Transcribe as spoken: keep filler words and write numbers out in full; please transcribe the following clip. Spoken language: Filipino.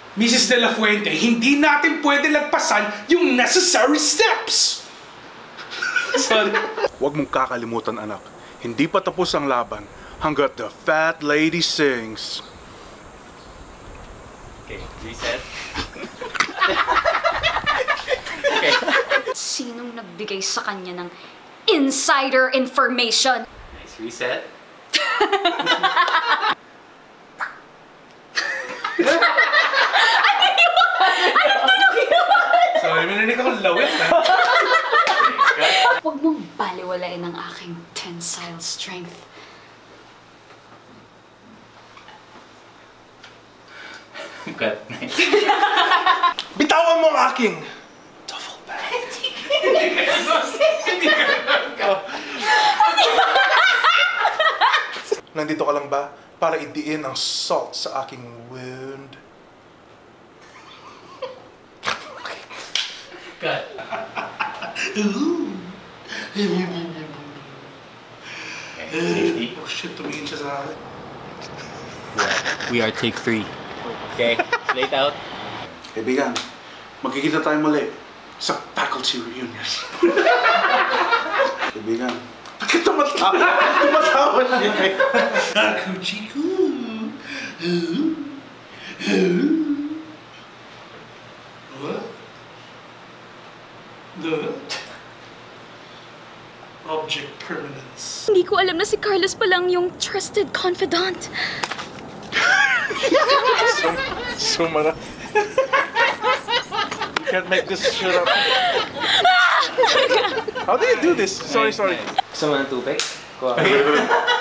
Missus De La Fuente, hindi natin pwede lagpasan yung necessary steps! Sorry. Huwag mong kakalimutan, anak. Hindi pa tapos ang laban hanggat the fat lady sings. Okay, reset. Okay. Sinong nagbigay sa kanya ng insider information? Nice reset. Sorry, minarinig akong lawit ha. Huwag mong baliwalain ang aking tensile strength. Cut. Nice. Bitawan mo ang aking duffel bag. Nandito ka lang ba para idiin ang salt sa aking wound? Cut. Safety. Oh shit, tumingin siya sa akin. We are take three. Okay, late out. Kaibigan, magkikita tayo muli sa faculty reunion. Kaibigan, bakit tumatawa? Tumatawa niya eh. Ako, Chico. What? The object permanence. Hindi ko alam na si Carlos pa lang yung trusted confidant. Sumara. You can't make this shit up. How do you do this? Sorry, sorry. Gusto mo ng tubig? Kuha.